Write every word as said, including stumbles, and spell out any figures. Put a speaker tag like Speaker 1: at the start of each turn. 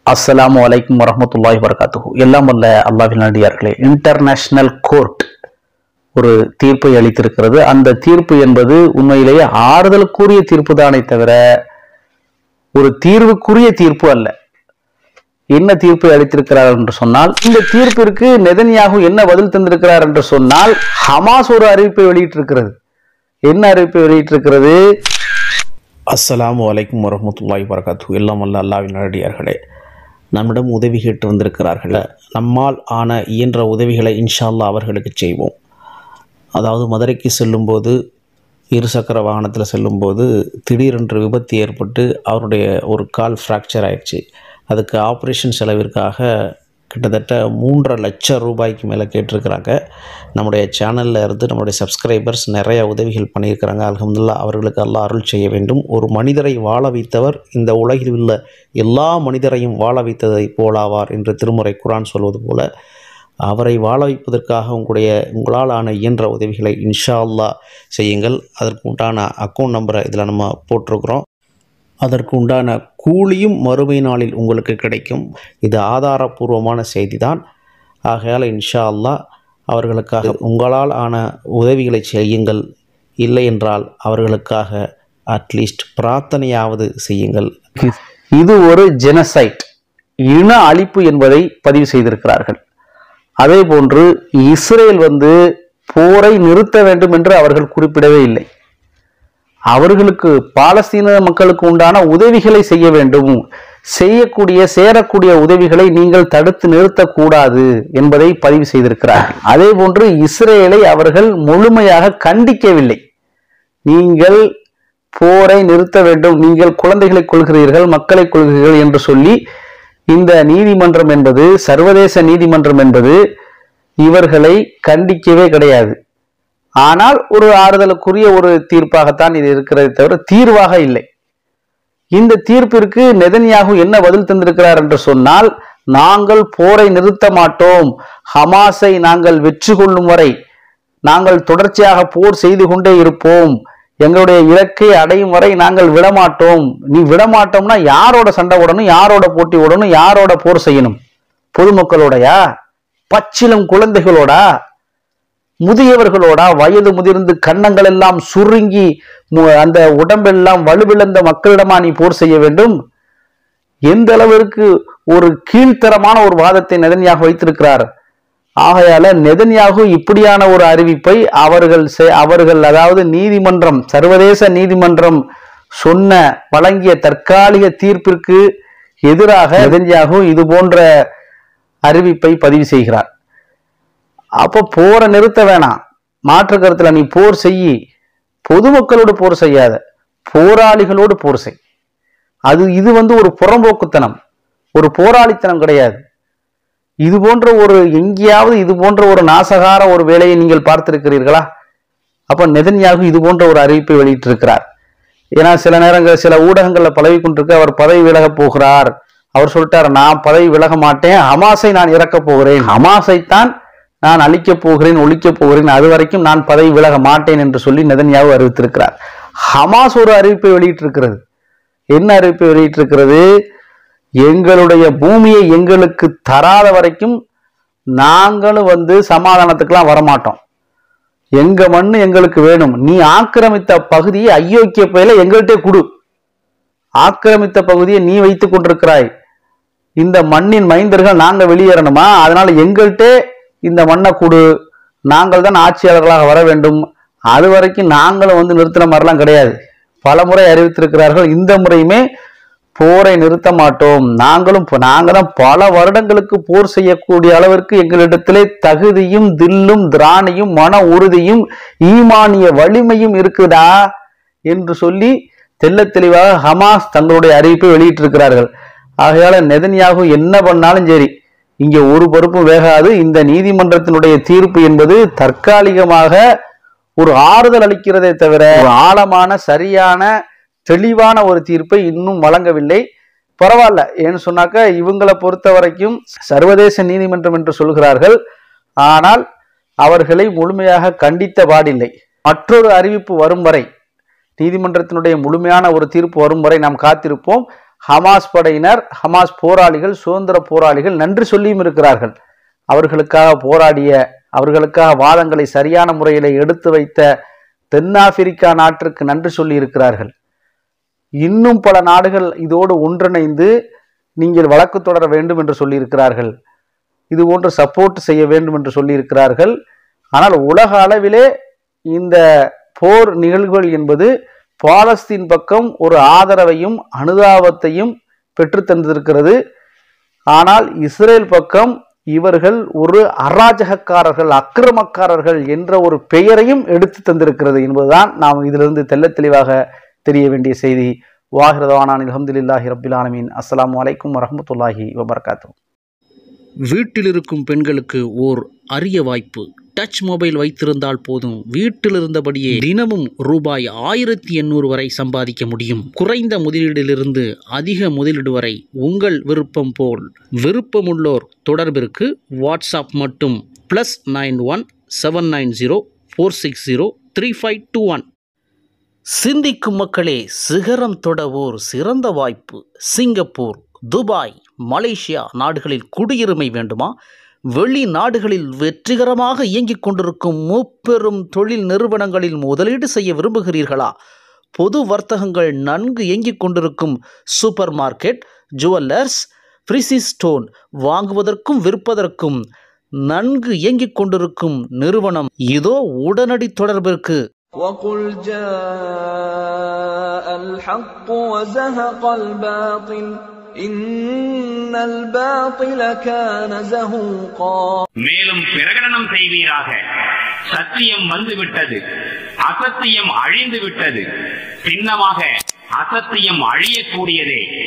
Speaker 1: அஸ்ஸலாமு அலைக்கும் வரஹ்மத்துல்லாஹி வபரகாத்துஹு. எல்லாம் வல்ல அல்லாஹ்வின் நல்லடியார்களே, இன்டர்நேஷனல் கோர்ட் ஒரு தீர்ப்பை அளித்திருக்கிறது. அந்த தீர்ப்பு என்பது உண்மையிலேயே ஆறுதலுக்குரிய தீர்ப்பு தானே தவிர ஒரு தீர்வுக்குரிய தீர்ப்பு அல்ல. என்ன தீர்ப்பை அளித்திருக்கிறார் என்று சொன்னால், இந்த தீர்ப்பிற்கு நெதன்யாகு என்ன பதில் தந்திருக்கிறார் என்று சொன்னால், ஹமாஸ் ஒரு அறிவிப்பை வெளியிட்டிருக்கிறது. என்ன அறிவிப்பை வெளியிட்டிருக்கிறது?
Speaker 2: அஸ்ஸலாமு அலைக்கும் வரஹ்மத்துல்லாஹி வபரகாத்துஹு. எல்லாம் வல்ல அல்லாஹ்வின் நல்லடியார்களே, நம்மிடம் உதவி கேட்டு வந்திருக்கிறார்கள். நம்மால் ஆன இயன்ற உதவிகளை இன்ஷா அல்லாஹ் அவர்களுக்கு செய்வோம். அதாவது மதுரைக்கு செல்லும்போது இருசக்கர வாகனத்தில் செல்லும்போது திடீரென்று விபத்து ஏற்பட்டு அவருடைய ஒரு கால் ஃப்ராக்சர் ஆயிடுச்சு. அதுக்கு ஆப்ரேஷன் செலவிற்காக கிட்டத்தட்ட மூன்றரை லட்சம் ரூபாய்க்கு மேலே கேட்டிருக்கிறாங்க. நம்முடைய சேனலில் இருந்து நம்முடைய சப்ஸ்கிரைபர்ஸ் நிறைய உதவிகள் பண்ணியிருக்கிறாங்க. அல்ஹம்துலில்லாஹ், அவர்களுக்கு அல்லாஹ் அருள் செய்ய வேண்டும். ஒரு மனிதரை வாழ வைத்தவர் இந்த உலகில் உள்ள எல்லா மனிதரையும் வாழ வைத்ததை போலாவார் என்று திருமுறை குர்ஆன் சொல்வது போல, அவரை வாழ வைப்பதற்காக உங்களுடைய உங்களால் ஆன இயன்ற உதவிகளை இன்ஷா அல்லாஹ் செய்யுங்கள். அதற்கு உண்டான அக்கௌண்ட் நம்பரை இதில் நம்ம போட்டிருக்கிறோம். அதற்கு உண்டான கூலியும் மறுமை நாளில் உங்களுக்கு கிடைக்கும். இது ஆதாரபூர்வமான செய்தி தான். ஆகையால் இன்ஷா அல்லாஹ் அவர்களுக்காக உங்களால் ஆன உதவிகளை செய்யுங்கள். இல்லை என்றால் அவர்களுக்காக அட்லீஸ்ட் பிரார்த்தனையாவது செய்யுங்கள்.
Speaker 1: இது ஒரு ஜெனசைட், இன அழிப்பு என்பதை பதிவு செய்திருக்கிறார்கள். அதே போன்று இஸ்ரேல் வந்து போரை நிறுத்த வேண்டும் என்று அவர்கள் குறிப்பிடவே இல்லை. அவர்களுக்கு பாலஸ்தீன மக்களுக்கு உண்டான உதவிகளை செய்ய வேண்டும், செய்யக்கூடிய சேரக்கூடிய உதவிகளை நீங்கள் தடுத்து நிறுத்தக்கூடாது என்பதை பதிவு செய்திருக்கிறார்கள். அதே போன்று இஸ்ரேலை அவர்கள் முழுமையாக கண்டிக்கவில்லை. நீங்கள் போரை நிறுத்த வேண்டும், நீங்கள் குழந்தைகளை கொள்கிறீர்கள், மக்களை கொள்கிறீர்கள் என்று சொல்லி இந்த நீதிமன்றம் என்பது, சர்வதேச நீதிமன்றம் என்பது இவர்களை கண்டிக்கவே கிடையாது. ஆனால் ஒரு ஆறுதலுக்குரிய ஒரு தீர்ப்பாகத்தான் இது இருக்கிறதை தவிர தீர்வாக இல்லை. இந்த தீர்ப்பிற்கு நெதன்யாகு என்ன பதில் தந்திருக்கிறார் என்று சொன்னால், நாங்கள் போரை நிறுத்த மாட்டோம், ஹமாஸை நாங்கள் வெற்றி கொள்ளும் வரை நாங்கள் தொடர்ச்சியாக போர் செய்து கொண்டே இருப்போம், எங்களுடைய இலக்கை அடையும் வரை நாங்கள் விடமாட்டோம். நீ விடமாட்டோம்னா யாரோட சண்டை ஓடணும், யாரோட போட்டி ஓடணும், யாரோட போர் செய்யணும்? பொதுமக்களோடயா, பச்சிலம் குழந்தைகளோடா, முதியவர்களோடா, வயது முதிர்ந்து கன்னங்கள் எல்லாம் சுருங்கி அந்த உடம்பெல்லாம் வலுவிழந்த மக்களிடமா நீ போர் செய்ய வேண்டும்? எந்த அளவிற்கு ஒரு கீழ்த்தரமான ஒரு வாதத்தை நெதன்யாகு வைத்திருக்கிறார். ஆகையால நெதன்யாகு இப்படியான ஒரு அறிவிப்பை அவர்கள் அவர்கள் அதாவது நீதிமன்றம், சர்வதேச நீதிமன்றம் சொன்ன வழங்கிய தற்காலிக தீர்ப்பிற்கு எதிராக நெதன்யாகு இது போன்ற அறிவிப்பை பதிவு செய்கிறார். அப்போ போரை நிறுத்த வேணாம், மாற்று கருத்துல நீ போர் செய்யி, பொதுமக்களோடு போர் செய்யாத, போராளிகளோடு போர் செய். அது இது வந்து ஒரு புறம்போக்குத்தனம், ஒரு போராளித்தனம் கிடையாது. இது போன்ற ஒரு எங்கேயாவது இது போன்ற ஒரு நாசகார ஒரு வேலையை நீங்கள் பார்த்திருக்கிறீர்களா? அப்ப நெதன்யாகு இது போன்ற ஒரு அறிவிப்பை வெளியிட்டிருக்கிறார். ஏன்னா சில நேரங்கள் சில ஊடகங்கள்ல பழகி கொண்டிருக்க அவர் பதவி விலக போகிறார். அவர் சொல்லிட்டார், நான் பதவி விலக மாட்டேன், ஹமாஸை நான் இறக்க போகிறேன், ஹமாஸைத்தான் நான் அழிக்க போகிறேன், ஒழிக்க போகிறேன், அது வரைக்கும் நான் பதவி விலக மாட்டேன் என்று சொல்லி நெதன்யாகு அறிவித்திருக்கிறார். ஹமாஸ் ஒரு அறிவிப்பை வெளியிட்டிருக்கிறது. என்ன அறிவிப்பை வெளியிட்டிருக்கிறது? எங்களுடைய பூமியை எங்களுக்கு தராத வரைக்கும் நாங்களும் வந்து சமாதானத்துக்கெல்லாம் வரமாட்டோம், எங்க மண்ணு எங்களுக்கு வேணும், நீ ஆக்கிரமித்த பகுதியை அயோக்கிய பயில எங்கள்கிட்ட கொடு, ஆக்கிரமித்த பகுதியை நீ வைத்துக் கொண்டிருக்கிறாய், இந்த மண்ணின் மைந்தர்கள் நாங்க வெளியேறணுமா, அதனால எங்கள்கிட்ட இந்த மண்ணை கொடு, நாங்கள் தான் ஆட்சியாளர்களாக வர வேண்டும், அது வரைக்கும் நாங்களும் வந்து நிறுத்தின மாதிரிலாம் கிடையாது. பல முறை அறிவித்திருக்கிறார்கள். இந்த முறையுமே போரை நிறுத்த மாட்டோம், நாங்களும் நாங்க தான் பல வருடங்களுக்கு போர் செய்யக்கூடிய அளவிற்கு எங்களிடத்திலே தகுதியும் தில்லும் திராணியும் மன உறுதியும் ஈமானிய வலிமையும் இருக்குதா என்று சொல்லி தெல்ல தெளிவாக ஹமாஸ் தங்களுடைய அறிவிப்பை வெளியிட்டிருக்கிறார்கள். ஆகையால நெதன்யாகு என்ன பண்ணாலும் சரி, இங்க ஒரு பொறுப்பும் வேகாது. இந்த நீதிமன்றத்தினுடைய தீர்ப்பு என்பது தற்காலிகமாக ஒரு ஆறுதல் அளிக்கிறதே தவிர ஒரு ஆழமான சரியான தெளிவான ஒரு தீர்ப்பை இன்னும் வழங்கவில்லை. பரவாயில்ல, ஏன்னு சொன்னாக்க இவங்களை பொறுத்த வரைக்கும் சர்வதேச நீதிமன்றம் என்று சொல்கிறார்கள், ஆனால் அவர்களை முழுமையாக கண்டித்த பாடில்லை. மற்றொரு அறிவிப்பு வரும் வரை, நீதிமன்றத்தினுடைய முழுமையான ஒரு தீர்ப்பு வரும் வரை நாம் காத்திருப்போம். ஹமாஸ் படையினர், ஹமாஸ் போராளிகள், சுதந்திர போராளிகள் நன்றி சொல்லியும் இருக்கிறார்கள். அவர்களுக்காக போராடிய, அவர்களுக்காக வாதங்களை சரியான முறையில் எடுத்து வைத்த தென்னாப்பிரிக்கா நாட்டிற்கு நன்றி சொல்லி இருக்கிறார்கள். இன்னும் பல நாடுகள் இதோடு ஒன்றிணைந்து நீங்கள் வழக்கு தொடர வேண்டும் என்று சொல்லியிருக்கிறார்கள். இது போன்று சப்போர்ட் செய்ய வேண்டும் என்று சொல்லியிருக்கிறார்கள். ஆனால் உலக அளவிலே இந்த போர் நிகழ்வுகள் என்பது பாலஸ்தீன் பக்கம் ஒரு ஆதரவையும் அனுதாபத்தையும் பெற்று தந்திருக்கிறது. ஆனால் இஸ்ரேல் பக்கம் இவர்கள் ஒரு அராஜகக்காரர்கள், அக்கிரமக்காரர்கள் என்ற ஒரு பெயரையும் எடுத்து தந்திருக்கிறது என்பதுதான் நாம் இதிலிருந்து தெள்ள தெளிவாக தெரிய வேண்டிய செய்தி. வாஹிரதானான் அல்ஹம்துலில்லாஹி ரப்பில் ஆலமீன். அஸ்ஸலாமு அலைக்கும் வரஹ்மத்துல்லாஹி வபரகாத்துஹு.
Speaker 2: வீட்டில் இருக்கும் பெண்களுக்கு ஓர் அரிய வாய்ப்பு. டச் மொபைல் வைத்திருந்தால் போதும், வீட்டில் இருந்தபடியே தினமும் ரூபாய் ஆயிரத்தி எண்ணூறு வரை சம்பாதிக்க முடியும். குறைந்த முதலீடிலிருந்து அதிக முதலீடு வரை உங்கள் விருப்பம் போல். விருப்பமுள்ளோர் தொடர்பிற்கு வாட்ஸ்அப் மட்டும் plus nine one seven nine zero four six zero three five two one. சிந்திக்கும் மக்களே, சிகரம் தொட ஓர் சிறந்த வாய்ப்பு. சிங்கப்பூர், துபாய், மலேசியா நாடுகளில் குடியுரிமை வேண்டுமா? வெளிநாடுகளில் வெற்றிகரமாக இயங்கிக் கொண்டிருக்கும் முப்பெரும் தொழில் நிறுவனங்களில் முதலீடு செய்ய விரும்புகிறீர்களா? பொது வர்த்தகங்கள் நன்கு இயங்கிக் கொண்டிருக்கும் super market, jewellers, precious stone வாங்குவதற்கும் விற்பதற்கும் நன்கு இயங்கிக் கொண்டிருக்கும் நிறுவனம் இதோ. உடனடி தொடர்பிற்கு
Speaker 3: وَقُلْ جَاءَ الْحَقُّ وَزَهَقَ الْبَاطِلُ إِنَّ الْبَاطِلَ كَانَ زَهُوقًا.
Speaker 4: மேலும் பிரகடனம் செய்வீராக, சத்தியம் வந்துவிட்டது, அசத்தியம் அழிந்து விட்டது, சின்னமாக அசத்தியம் அழியக்கூடியதே.